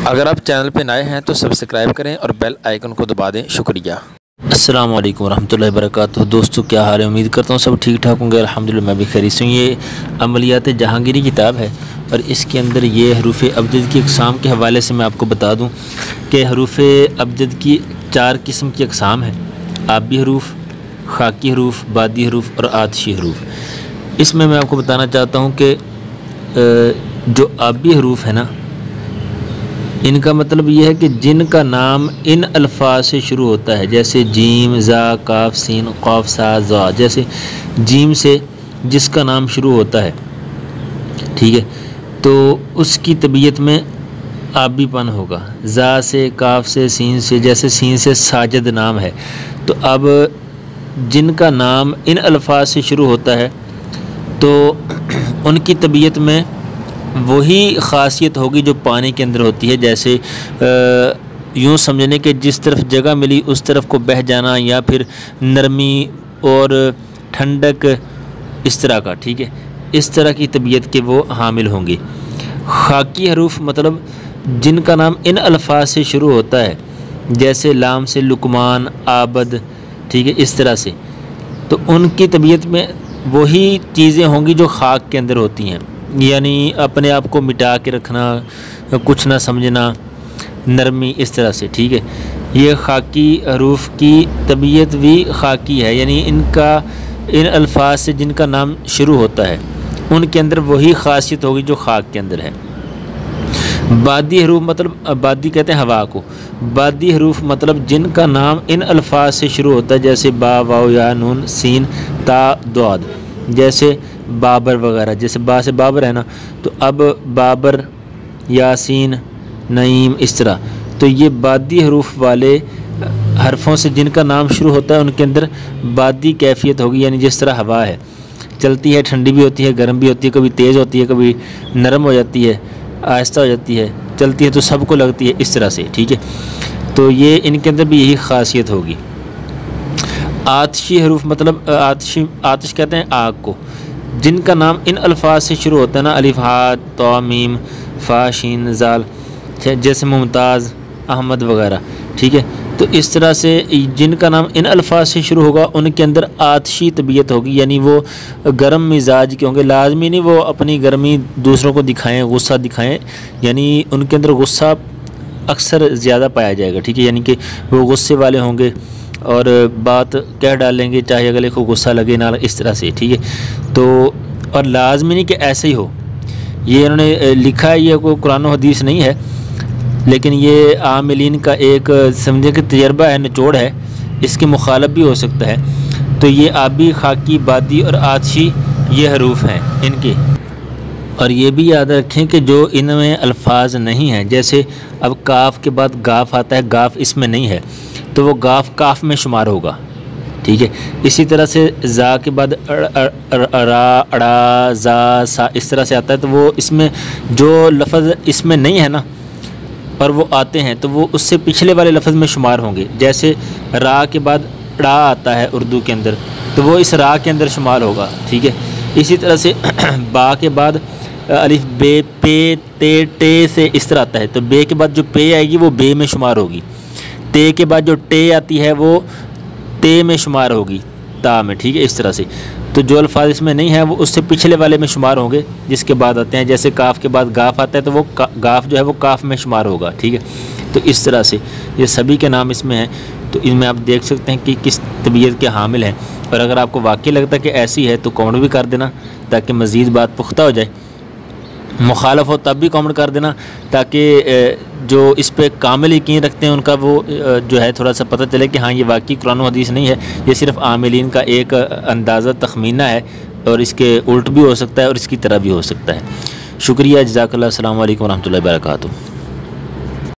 اگر آپ چینل پہ نئے ہیں تو سبسکرائب کریں اور بیل آئیکن کو دبا دیں۔ شکریہ۔ السلام علیکم ورحمۃ اللہ وبرکاتہ۔ دوستو کیا حال ہے؟ امید کرتا ہوں سب ٹھیک ٹھاک ہوں گے۔ الحمدللہ میں بھی خیریت سے ہوں۔ یہ عملیات جہانگیری کتاب ہے اور اس کے اندر یہ حروف ابجد کی اقسام کے حوالے سے میں آپ کو بتا دوں کہ حروف ابجد کی 4 قسم کی اقسام ہیں: آبی حروف، خاکی حروف، بادی حروف اور آتشی حروف۔ اس میں آپ کو بتانا چاہتا ہوں کہ جو آبی حروف ہے نا، ان کا مطلب یہ ہے کہ جن کا نام ان الفاظ سے شروع ہوتا ہے، جیسے جیم، زا، کاف، سین، قاف، سا، ضا۔ جیسے جیم سے جس کا نام شروع ہوتا ہے، ٹھیک ہے، تو اس کی طبیعت میں آبی پن ہوگا۔ زا سے، کاف سے، سین سے، جیسے سین سے ساجد نام ہے، تو اب جن کا نام ان الفاظ سے شروع ہوتا ہے تو ان کی طبیعت میں وہی خاصیت ہوگی جو پانی کے اندر ہوتی ہے۔ جیسے یوں سمجھنے کہ جس طرف جگہ ملی اس طرف کو بہہ جانا، یا پھر نرمی اور ٹھنڈک اس طرح کا، ٹھیک ہے، اس طرح کی طبیعت کے وہ حامل ہوں گے۔ خاکی حروف مطلب جن کا نام ان الفاظ سے شروع ہوتا ہے، جیسے لام سے لقمان، عابد، ٹھیک ہے، اس طرح سے، تو ان کی طبیعت میں وہی چیزیں ہوں گی جو خاک کے اندر ہوتی ہیں، یعنی اپنے آپ کو مٹا کے رکھنا، کچھ نہ سمجھنا، نرمی، اس طرح سے، ٹھیک ہے۔ یہ خاکی حروف کی طبیعت بھی خاکی ہے، یعنی ان الفاظ سے جن کا نام شروع ہوتا ہے ان کے اندر وہی خاصیت ہوگی جو خاک کے اندر ہے۔ بادی حروف مطلب، بادی کہتے ہیں ہوا کو، بادی حروف مطلب جن کا نام ان الفاظ سے شروع ہوتا ہے، جیسے با، واو، یا، نون، سین، تا، دعاد، جیسے بابر وغیرہ۔ جیسے با سے بابر ہے نا، تو اب بابر، یاسین، نعیم، اس طرح۔ تو یہ بادی حروف والے حرفوں سے جن کا نام شروع ہوتا ہے ان کے اندر بادی کیفیت ہوگی، یعنی جس طرح ہوا ہے، چلتی ہے، ٹھنڈی بھی ہوتی ہے، گرم بھی ہوتی ہے، کبھی تیز ہوتی ہے، کبھی نرم ہو جاتی ہے، آہستہ ہو جاتی ہے، چلتی ہے تو سب کو لگتی ہے، اس طرح سے، ٹھیک ہے۔ تو یہ ان کے اندر بھی یہی خاصیت ہوگی۔ آتشی حروف مطلب آتش کہتے ہیں آگ کو، جن کا نام ان الفاظ سے شروع ہوتا ہے نا، الف، ہا، طا، میم، فا، شین، زال، جیسے ممتاز، احمد وغیرہ، ٹھیک ہے۔ تو اس طرح سے جن کا نام ان الفاظ سے شروع ہوگا ان کے اندر آتشی طبیعت ہوگی، یعنی وہ گرم مزاج کے ہوں گے۔ لازمی نہیں وہ اپنی گرمی دوسروں کو دکھائیں، غصہ دکھائیں، یعنی ان کے اندر غصہ اکثر زیادہ پایا جائے گا، ٹھیک ہے، یعنی کہ وہ غصے والے ہوں گے اور بات کہہ ڈالیں گے چاہے اگلے کو غصہ لگے نہ لگے، اس طرح سے، ٹھیک ہے۔ تو اور لازمی نہیں کہ ایسے ہی ہو، یہ انہوں نے لکھا ہے، یہ کوئی قرآن و حدیث نہیں ہے، لیکن یہ عاملین کا ایک سمجھے کہ تجربہ ہے، نچوڑ ہے، اس کے مخالف بھی ہو سکتا ہے۔ تو یہ آبی، خاکی، بادی اور آتشی یہ حروف ہیں ان کے۔ اور یہ بھی یاد رکھیں کہ جو ان میں الفاظ نہیں ہیں، جیسے اب کاف کے بعد گاف آتا ہے، گاف اس میں نہیں ہے تو وہ گاف کاف میں شمار ہوگا، ٹھیک ہے۔ اسی طرح سے زا کے بعد را، اڑا، زا، سا، اس طرح سے آتا ہے، تو وہ اس میں جو لفظ اس میں نہیں ہے نا اور وہ آتے ہیں تو وہ اس سے پچھلے والے لفظ میں شمار ہوں گے۔ جیسے را کے بعد ڑا آتا ہے اردو کے اندر، تو وہ اس را کے اندر شمار ہوگا، ٹھیک ہے۔ اسی طرح سے با کے بعد الف، بے، پے، تے، ٹے سے اس طرح آتا ہے، تو بے کے بعد جو پے آئے گی وہ بے میں شمار ہوگی۔ تے کے بعد جو ٹے آتی ہے وہ تے میں شمار ہوگی، تا میں، ٹھیک ہے، اس طرح سے۔ تو جو الفاظ اس میں نہیں ہیں وہ اس سے پچھلے والے میں شمار ہوں گے جس کے بعد آتے ہیں۔ جیسے کاف کے بعد گاف آتا ہے تو وہ گاف جو ہے وہ کاف میں شمار ہوگا، ٹھیک ہے۔ تو اس طرح سے یہ سبھی کے نام اس میں ہیں، تو ان میں آپ دیکھ سکتے ہیں کہ کس طبیعت کے حامل ہیں۔ اور اگر آپ کو واقعی لگتا ہے کہ ایسی ہے تو کامنٹ بھی کر دینا تاکہ مزید بات پختہ ہو جائے، مخالف ہو تب بھی کامنٹ کر دینا تاکہ جو اس پہ کامل یقین رکھتے ہیں ان کا وہ جو ہے تھوڑا سا پتہ چلے کہ ہاں یہ واقعی قرآن و حدیث نہیں ہے، یہ صرف عاملین کا ایک اندازہ تخمینہ ہے، اور اس کے الٹ بھی ہو سکتا ہے اور اس کی طرح بھی ہو سکتا ہے۔ شکریہ، جزاک اللہ، السلام علیکم ورحمۃ اللہ وبرکاتہ۔